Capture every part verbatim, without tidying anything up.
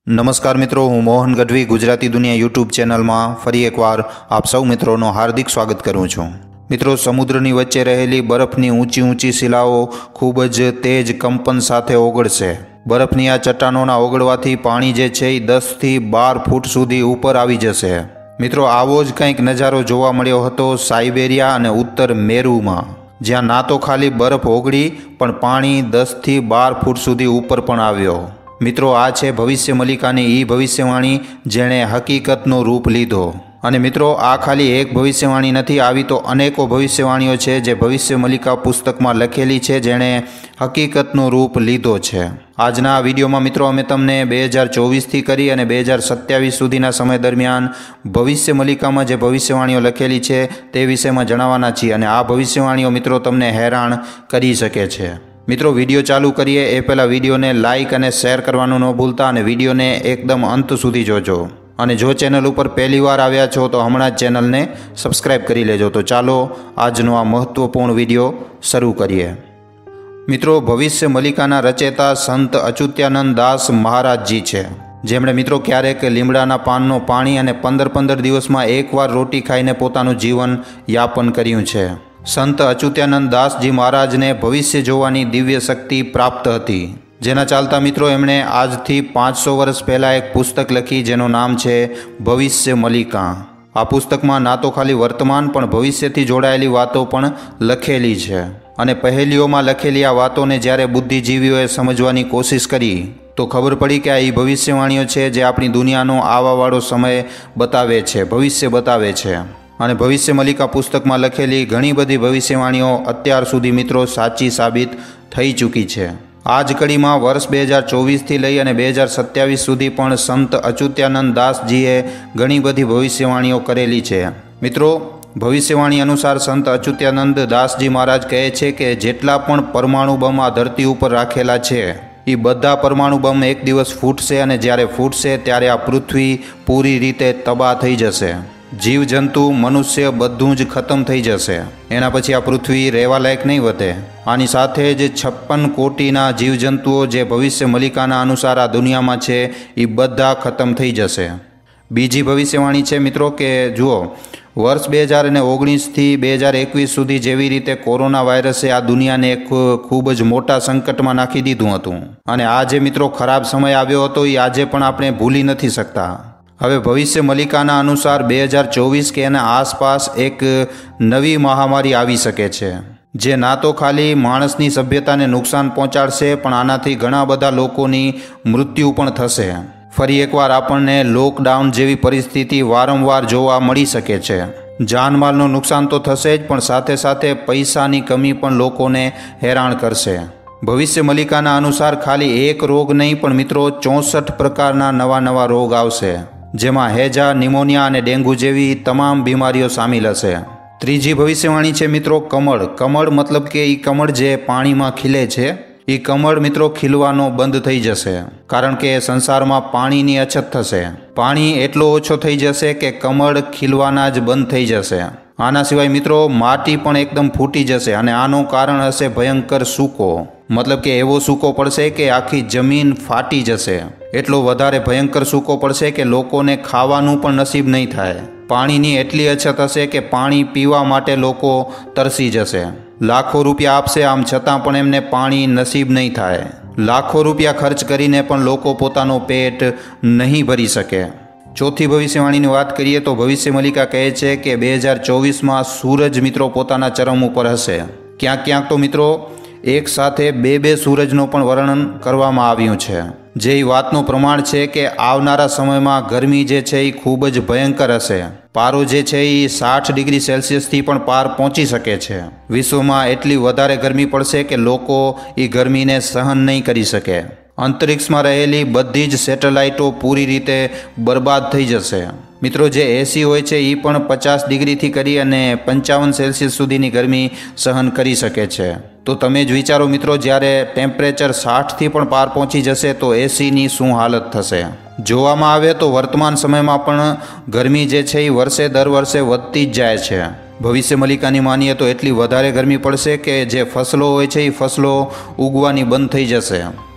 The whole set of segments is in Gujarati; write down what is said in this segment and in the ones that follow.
નમસ્કાર મિત્રો, હું મોહન ગઢવી ગુજરાતી દુનિયા યુટ્યુબ ચેનલમાં ફરી એકવાર આપ સૌ મિત્રોનો હાર્દિક સ્વાગત કરું છું। મિત્રો, સમુદ્રની વચ્ચે રહેલી બરફની ઊંચી ઊંચી શિલાઓ ખૂબ જ તેજ કંપન સાથે ઓગળશે। બરફની આ ચટ્ટાનોના ઓગળવાથી પાણી જે છે એ દસથી બાર ફૂટ સુધી ઉપર આવી જશે। મિત્રો, આવો જ કંઈક નજારો જોવા મળ્યો હતો સાઇબેરિયા અને ઉત્તર મેરુમાં, જ્યાં ના તો ખાલી બરફ ઓગળી પણ પાણી દસથી બાર ફૂટ સુધી ઉપર પણ આવ્યો। મિત્રો, આ છે ભવિષ્ય મલિકાની ઈ ભવિષ્યવાણી જેણે હકીકતનો રૂપ લીધો। અને મિત્રો, આ ખાલી એક ભવિષ્યવાણી નથી, આવી તો અનેકો ભવિષ્યવાણીઓ છે જે ભવિષ્ય મલિકા પુસ્તકમાં લખેલી છે જેણે હકીકતનો રૂપ લીધો છે। આજના આ વિડીયોમાં મિત્રો અમે તમને બે હજાર ચોવીસથી કરી અને બે હજાર સત્યાવીસ સુધીના સમય દરમિયાન ભવિષ્ય મલિકામાં જે ભવિષ્યવાણીઓ લખેલી છે તે વિષયમાં જણાવવાના છીએ અને આ ભવિષ્યવાણીઓ મિત્રો તમને હેરાન કરી શકે છે। મિત્રો, વિડીયો ચાલુ કરીએ એ પહેલાં વિડીયોને લાઇક અને શેર કરવાનું ન ભૂલતા અને વિડીયોને એકદમ અંત સુધી જોજો। અને જો ચેનલ ઉપર પહેલી વાર આવ્યા છો તો હમણાં જ ચેનલને સબસ્ક્રાઈબ કરી લેજો। તો ચાલો આજનો આ મહત્ત્વપૂર્ણ વિડીયો શરૂ કરીએ। મિત્રો, ભવિષ્ય મલિકાના રચેતા સંત અચ્યુતાનંદ દાસ મહારાજજી છે, જેમણે મિત્રો ક્યારેક લીમડાના પાનનો પાણી અને પંદર પંદર દિવસમાં એકવાર રોટી ખાઈને પોતાનું જીવન યાપન કર્યું છે। સંત અચ્યુતાનંદ દાસજી મહારાજને ભવિષ્ય જોવાની દિવ્ય શક્તિ પ્રાપ્ત હતી, જેના ચાલતા મિત્રો એમણે આજથી પાંચસો વર્ષ પહેલાં એક પુસ્તક લખી જેનું નામ છે ભવિષ્ય મલિકા। આ પુસ્તકમાં ના તો ખાલી વર્તમાન પણ ભવિષ્યથી જોડાયેલી વાતો પણ લખેલી છે અને પહેલીઓમાં લખેલી આ વાતોને જ્યારે બુદ્ધિજીવીઓએ સમજવાની કોશિશ કરી તો ખબર પડી કે આ એ ભવિષ્યવાણીઓ છે જે આપણી દુનિયાનો આવાવાળો સમય બતાવે છે, ભવિષ્ય બતાવે છે। અને ભવિષ્ય મલિકા પુસ્તકમાં લખેલી ઘણી બધી ભવિષ્યવાણીઓ અત્યાર સુધી મિત્રો સાચી સાબિત થઈ ચૂકી છે। આ જ કડીમાં વર્ષ બે હજાર ચોવીસથી લઈ અને બે હજાર સત્યાવીસ સુધી પણ સંત અચ્યુતાનંદ દાસજીએ ઘણી બધી ભવિષ્યવાણીઓ કરેલી છે। મિત્રો, ભવિષ્યવાણી અનુસાર સંત અચ્યુતાનંદ દાસજી મહારાજ કહે છે કે જેટલા પણ પરમાણુ બમ આ ધરતી ઉપર રાખેલા છે એ બધા પરમાણુ બમ એક દિવસ ફૂટશે અને જ્યારે ફૂટશે ત્યારે આ પૃથ્વી પૂરી રીતે તબાહ થઈ જશે। જીવજંતુ મનુષ્ય બધું જ ખતમ થઈ જશે। એના પછી આ પૃથ્વી રહેવા લાયક નહીં વધે। આની સાથે જ છપ્પન કોટીના જીવજંતુઓ જે ભવિષ્ય મલિકાના અનુસાર આ દુનિયામાં છે એ બધા ખતમ થઈ જશે। બીજી ભવિષ્યવાણી છે મિત્રો કે જુઓ, વર્ષ બે હજાર અને ઓગણીસથી બે હજાર એકવીસ સુધી જેવી રીતે કોરોના વાયરસે આ દુનિયાને એક ખૂબ જ મોટા સંકટમાં નાખી દીધું હતું અને આ જે મિત્રો ખરાબ સમય આવ્યો હતો એ આજે પણ આપણે ભૂલી નથી શકતા। હવે ભવિષ્ય મલિકાના અનુસાર બે હજાર ચોવીસ કે એના આસપાસ એક નવી મહામારી આવી શકે છે જે ના તો ખાલી માણસની સભ્યતાને નુકસાન પહોંચાડશે પણ આનાથી ઘણા બધા લોકોની મૃત્યુ પણ થશે। ફરી એકવાર આપણને લોકડાઉન જેવી પરિસ્થિતિ વારંવાર જોવા મળી શકે છે। જાનમાલનું નુકસાન તો થશે જ પણ સાથે સાથે પૈસાની કમી પણ લોકોને હેરાન કરશે। ભવિષ્ય મલિકાના અનુસાર ખાલી એક રોગ નહીં પણ મિત્રો ચોસઠ પ્રકારના નવા નવા રોગ આવશે, જેમાં હેજા, નિમોનિયા અને ડેન્ગ્યુ જેવી તમામ બીમારીઓ સામેલ હશે। ત્રીજી ભવિષ્યવાણી છે મિત્રો કમળ। કમળ મતલબ કે એ કમળ જે પાણીમાં ખીલે છે એ કમળ મિત્રો ખીલવાનો બંધ થઈ જશે કારણ કે સંસારમાં પાણીની અછત થશે। પાણી એટલો ઓછો થઈ જશે કે કમળ ખીલવાના જ બંધ થઈ જશે। આના સિવાય મિત્રો માટી પણ એકદમ ફૂટી જશે અને આનું કારણ હશે ભયંકર સૂકો, મતલબ કે એવો સૂકો પડશે કે આખી જમીન ફાટી જશે। એટલો વધારે ભયંકર સૂકો પડશે કે લોકોને ખાવાનું પણ નસીબ નહીં થાય। પાણીની એટલી અછત હશે કે પાણી પીવા માટે લોકો તરસી જશે। લાખો રૂપિયા આપશે આમ છતાં પણ એમને પાણી નસીબ નહીં થાય। લાખો રૂપિયા ખર્ચ કરીને પણ લોકો પોતાનું પેટ નહીં ભરી શકે। ચોથી ભવિષ્યવાણીની વાત કરીએ તો ભવિષ્ય મલિકા કહે છે કે બે હજાર ચોવીસમાં સૂરજ મિત્રો પોતાના ચરમ ઉપર હશે। ક્યાંક ક્યાંક તો મિત્રો એક સાથે બે બે સૂરજનું પણ વર્ણન કરવામાં આવ્યું છે, જે વાતનું પ્રમાણ છે કે આવનારા સમયમાં ગરમી જે છે એ ખૂબ જ ભયંકર હશે। પારો જે છે એ સાઠ ડિગ્રી સેલ્સિયસથી પણ પાર પહોંચી શકે છે। વિશ્વમાં એટલી વધારે ગરમી પડશે કે લોકો એ ગરમીને સહન નહીં કરી શકે। અંતરિક્ષમાં રહેલી બધી જ સેટેલાઇટો પૂરી રીતે બરબાદ થઈ જશે। મિત્રો, જે એસી હોય છે એ પણ પચાસ ડિગ્રીથી કરી અને પંચાવન સેલ્સિયસ સુધીની ગરમી સહન કરી શકે છે। તો તમે જ વિચારો મિત્રો, જ્યારે ટેમ્પરેચર સાઠથી પણ પાર પહોંચી જશે તો એસીની શું હાલત થશે। જોવામાં આવે તો વર્તમાન સમયમાં પણ ગરમી જે છે એ વર્ષે દર વર્ષે વધતી જ જાય છે। ભવિષ્ય મલિકાની માનીએ તો એટલી વધારે ગરમી પડશે કે જે ફસલો હોય છે એ ફસલો ઉગવાની બંધ થઈ જશે।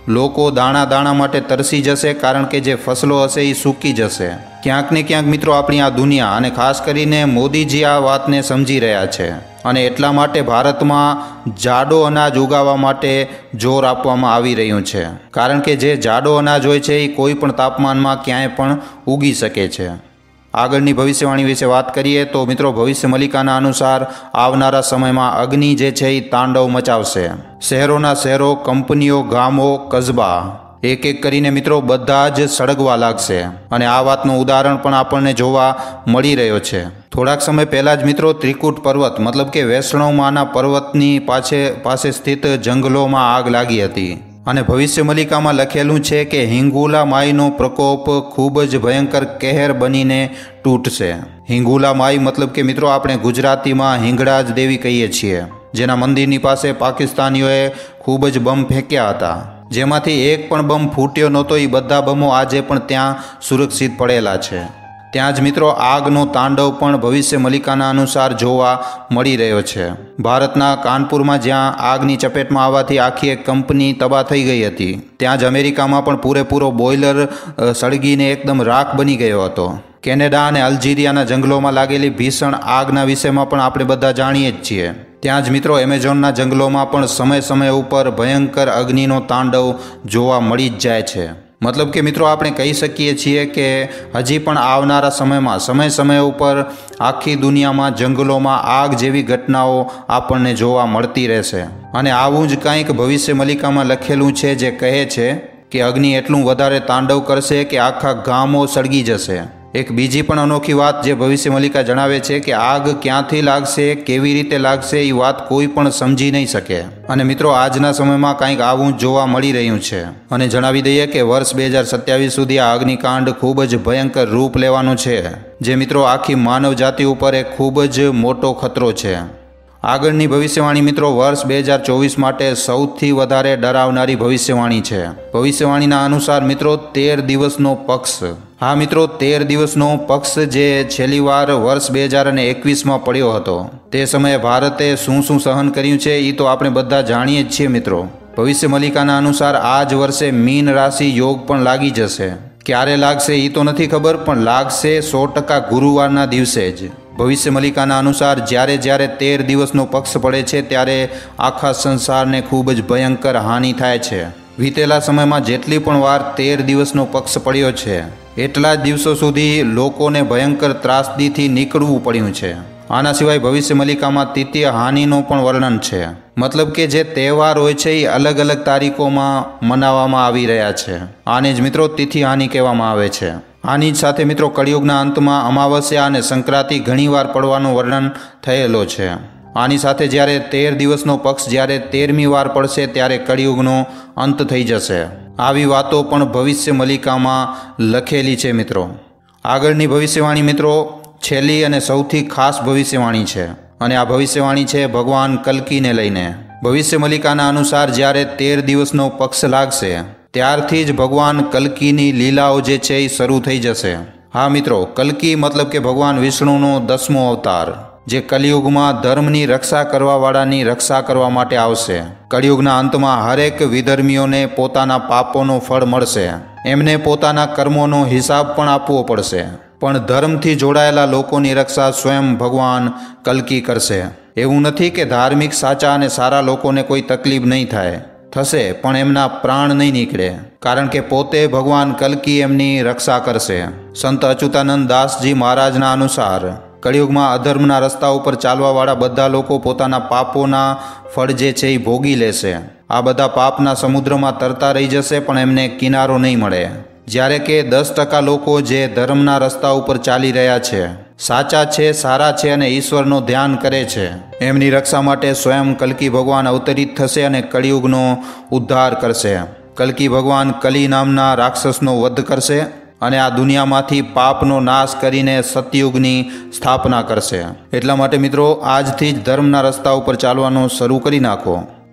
લોકો દાણા દાણા માટે તરસી જશે, કારણ કે જે ફસલો હશે એ સૂકી જશે. ક્યાંક ને ક્યાંક મિત્રો આપણી આ દુનિયા અને ખાસ કરીને મોદીજી આ વાતને સમજી રહ્યા છે અને એટલા માટે ભારતમાં જાડો અનાજ ઉગાવવા માટે જોર આપવામાં આવી રહ્યું છે, કારણ કે જે જાડો અનાજ હોય છે એ કોઈ પણ તાપમાનમાં ક્યાંય પણ ઉગી શકે છે. આગળની ભવિષ્યવાણી વિશે વાત કરીએ તો મિત્રો ભવિષ્ય મલિકાના અનુસાર આવનારા સમયમાં અગ્નિ જે છે એ તાંડવ મચાવશે. શહેરોના શહેરો, કંપનીઓ, ગામો, કસ્બા એક એક કરીને મિત્રો બધા જ સળગવા લાગશે અને આ વાતનું ઉદાહરણ પણ આપણને જોવા મળી રહ્યો છે. થોડાક સમય પહેલાં જ મિત્રો ત્રિકૂટ પર્વત મતલબ કે વૈષ્ણવમાના પર્વતની પાછે પાસે સ્થિત જંગલોમાં આગ લાગી હતી અને ભવિષ્ય મલિકામાં લખેલું છે કે હિંગુલા માઈનો પ્રકોપ ખૂબ જ ભયંકર કહેર બનીને તૂટશે. હિંગુલા માઈ મતલબ કે મિત્રો આપણે ગુજરાતીમાં હિંગળાજ દેવી કહીએ છીએ, જેના મંદિરની પાસે પાકિસ્તાનીઓએ ખૂબ જ બમ ફેંક્યા હતા, જેમાંથી એક પણ બમ ફૂટ્યો નહોતો. એ બધા બમો આજે પણ ત્યાં સુરક્ષિત પડેલા છે. ત્યાં જ મિત્રો આગનો તાંડવ પણ ભવિષ્ય મલિકાના અનુસાર જોવા મળી રહ્યો છે. ભારતના કાનપુરમાં જ્યાં આગની ચપેટમાં આવવાથી આખી એક કંપની તબાહ થઈ ગઈ હતી, ત્યાં જ અમેરિકામાં પણ પૂરેપૂરો બોઇલર સળગીને એકદમ રાખ બની ગયો હતો. કેનેડા અને અલ્જીરિયાના જંગલોમાં લાગેલી ભીષણ આગના વિષયમાં પણ આપણે બધા જાણીએ જ છીએ. ત્યાં જ મિત્રો એમેઝોનના જંગલોમાં પણ સમય સમય ઉપર ભયંકર અગ્નિનો તાંડવ જોવા મળી જ જાય છે. મતલબ કે મિત્રો આપણે કહી શકીએ છીએ કે હજી પણ આવનારા સમયમાં સમય સમય ઉપર આખી દુનિયામાં જંગલોમાં આગ જેવી ઘટનાઓ આપણને જોવા મળતી રહેશે. અને આવું જ કંઈક ભવિષ્ય મલિકામાં લખેલું છે, જે કહે છે કે અગ્નિ એટલું વધારે તાંડવ કરશે કે આખા ગામો સળગી જશે. એક બીજી પણ અનોખી વાત જે ભવિષ્ય મલિકા જણાવે છે કે આગ ક્યાંથી લાગશે, કેવી રીતે લાગશે, એ વાત કોઈ પણ સમજી નહીં શકે. અને મિત્રો આજના સમયમાં કંઈક આવું જોવા મળી રહ્યું છે. અને જણાવી દઈએ કે વર્ષ બે હજાર સત્યાવીસ સુધી આ અગ્નિકાંડ ખૂબ જ ભયંકર રૂપ લેવાનું છે, જે મિત્રો આખી માનવ જાતિ ઉપર એક ખૂબ જ મોટો ખતરો છે. આગળની ભવિષ્યવાણી મિત્રો વર્ષ બે હજાર ચોવીસ માટે સૌથી વધારે ડરાવનારી ભવિષ્યવાણી છે. ભવિષ્યવાણીના અનુસાર મિત્રો તેર દિવસનો પક્ષ, હા મિત્રો તેર દિવસનો પક્ષ જે છેલ્લી વાર વર્ષ બે હજાર અને એકવીસમાં પડ્યો હતો, તે સમયે ભારતે શું શું સહન કર્યું છે એ તો આપણે બધા જાણીએ જ છીએ મિત્રો. ભવિષ્ય મલિકાના અનુસાર આ જ વર્ષે મીન રાશિ યોગ પણ લાગી જશે. ક્યારે લાગશે એ તો નથી ખબર, પણ લાગશે સો ટકા ગુરુવારના દિવસે જ. ભવિષ્ય મલિકાના અનુસાર જ્યારે જ્યારે તેર દિવસનો પક્ષ પડે છે ત્યારે આખા સંસારને ખૂબ જ ભયંકર હાનિ થાય છે. વીતેલા સમયમાં જેટલી પણ વાર તેર દિવસનો પક્ષ પડ્યો છે, એટલા જ દિવસો સુધી લોકોને ભયંકર ત્રાસદીથી નીકળવું પડ્યું છે. આના સિવાય ભવિષ્ય મલિકામાં તિથિય હાનિનો પણ વર્ણન છે. મતલબ કે જે તહેવાર હોય છે એ અલગ અલગ તારીખોમાં મનાવવામાં આવી રહ્યા છે. આને જ મિત્રો તિથિ હાનિ કહેવામાં આવે છે. આની જ સાથે મિત્રો કળિયુગના અંતમાં અમાવસ્યા અને સંક્રાંતિ ઘણીવાર પડવાનું વર્ણન થયેલો છે. આની સાથે જ્યારે તેર દિવસનો પક્ષ જ્યારે તેરમી વાર પડશે ત્યારે કળિયુગનો અંત થઈ જશે. આવી વાતો પણ ભવિષ્ય મલિકામાં લખેલી છે મિત્રો. આગળની ભવિષ્યવાણી મિત્રો છેલ્લી અને સૌથી ખાસ ભવિષ્યવાણી છે, અને આ ભવિષ્યવાણી છે ભગવાન કલ્કીને લઈને. ભવિષ્ય મલિકાના અનુસાર જ્યારે તેર દિવસનો પક્ષ લાગશે ત્યારથી જ ભગવાન કલ્કીની લીલાઓ જે છે એ શરૂ થઈ જશે. હા મિત્રો, કલ્કી મતલબ કે ભગવાન વિષ્ણુનો દસમો અવતાર, જે કલિયુગમાં ધર્મની રક્ષા કરવાવાળાની રક્ષા કરવા માટે આવશે. કળિયુગના અંતમાં હરેક વિધર્મીઓને પોતાના પાપોનું ફળ મળશે. એમને પોતાના કર્મોનો હિસાબ પણ આપવો પડશે. પણ ધર્મથી જોડાયેલા લોકોની રક્ષા સ્વયં ભગવાન કલ્કી કરશે. એવું નથી કે ધાર્મિક સાચા અને સારા લોકોને કોઈ તકલીફ નહીં થાય, થશે, પણ એમના પ્રાણ નહીં નીકળે, કારણ કે પોતે ભગવાન કલ્કી એમની રક્ષા કરશે. સંત અચ્યુતાનંદ દાસજી મહારાજના અનુસાર કળિયુગમાં અધર્મના રસ્તા ઉપર ચાલવાવાળા બધા લોકો પોતાના પાપોના ફળ જે છે એ ભોગી લેશે. આ બધા પાપના સમુદ્રમાં તરતા રહી જશે, પણ એમને કિનારો નહીં મળે. જ્યારે કે દસ ટકા લોકો જે ધર્મના રસ્તા ઉપર ચાલી રહ્યા છે, સાચા છે, સારા છે અને ઈશ્વરનો ધ્યાન કરે છે, એમની રક્ષા માટે સ્વયં કલ્કી ભગવાન અવતરિત થશે અને કળિયુગનો ઉદ્ધાર કરશે. કલ્કી ભગવાન કલી નામના રાક્ષસનો વધ કરશે અને આ દુનિયામાંથી પાપનો નાશ કરીને સતયુગની સ્થાપના કરશે. એટલા માટે મિત્રો આજથી જ ધર્મના રસ્તા ઉપર ચાલવાનું શરૂ કરી નાખો.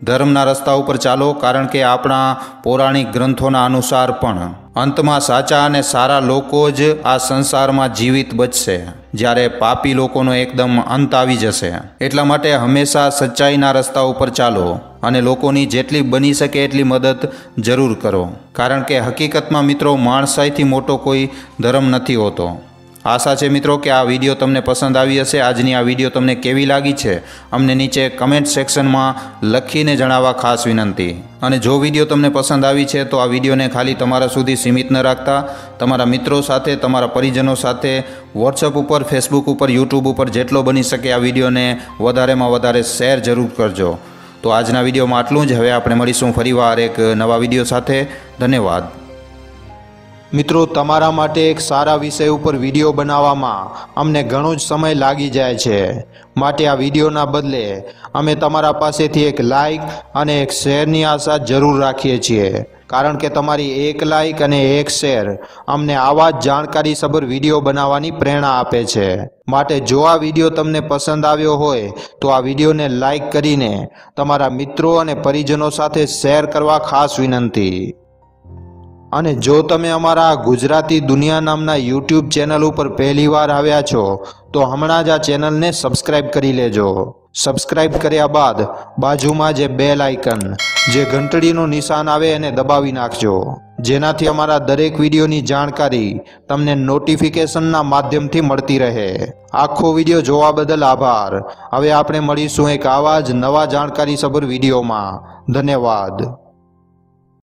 ધર્મના રસ્તા ઉપર ચાલો, કારણ કે આપણા પૌરાણિક ગ્રંથોના અનુસાર પણ અંતમાં સાચા અને સારા લોકો જ આ સંસારમાં જીવિત બચશે, જ્યારે પાપી લોકોનો એકદમ અંત આવી જશે. એટલા માટે હંમેશા સચ્ચાઈના રસ્તા ઉપર ચાલો અને લોકોની જેટલી બની શકે એટલી મદદ જરૂર કરો, કારણ કે હકીકતમાં મિત્રો માણસાઈથી મોટો કોઈ ધર્મ નથી હોતો. આશા છે મિત્રો કે આ વિડીયો તમને પસંદ આવી હશે. આજની આ વિડીયો તમને કેવી લાગી છે અમને નીચે કમેન્ટ સેક્શનમાં લખીને જણાવવા ખાસ વિનંતી. અને જો વિડીયો તમને પસંદ આવી છે તો આ વિડીયોને ખાલી તમારા સુધી સીમિત ન રાખતા તમારા મિત્રો સાથે, તમારા પરિજનો સાથે વોટ્સઅપ ઉપર, ફેસબુક ઉપર, યુટ્યુબ ઉપર જેટલો બની શકે આ વિડીયોને વધારેમાં વધારે શેર જરૂર કરજો. તો આજના વિડીયોમાં આટલું જ. હવે આપણે મળીશું ફરીવાર એક નવા વિડીયો સાથે. ધન્યવાદ. મિત્રો, તમારા માટે એક સારા વિષય ઉપર વિડીયો બનાવવામાં અમને ઘણો જ સમય લાગી જાય છે, માટે આ વિડીયોના બદલે અમે તમારા પાસેથી એક લાઇક અને એક શેરની આશા જરૂર રાખીએ છીએ, કારણ કે તમારી એક લાઇક અને એક શેર અમને આવા જ જાણકારીસભર વિડીયો બનાવવાની પ્રેરણા આપે છે. માટે જો આ વિડીયો તમને પસંદ આવ્યો હોય તો આ વિડીયોને લાઇક કરીને તમારા મિત્રો અને પરિજનો સાથે શેર કરવા ખાસ વિનંતી. અને જો તમે અમારા ગુજરાતી દુનિયા નામના યુટ્યુબ ચેનલ ઉપર પહેલીવાર આવ્યા છો તો હમણાં જ આ ચેનલને સબસ્ક્રાઈબ કરી લેજો. સબસ્ક્રાઈબ કર્યા બાદ બાજુમાં જે બેલ આઇકન, જે ઘંટડીનું નિશાન આવે એને દબાવી નાખજો, જેનાથી અમારા દરેક વિડીયોની જાણકારી તમને નોટિફિકેશનના માધ્યમથી મળતી રહે. આખો વિડીયો જોવા બદલ આભાર. હવે આપણે મળીશું એક આવા જ નવા જાણકારીસભર વિડીયોમાં. ધન્યવાદ.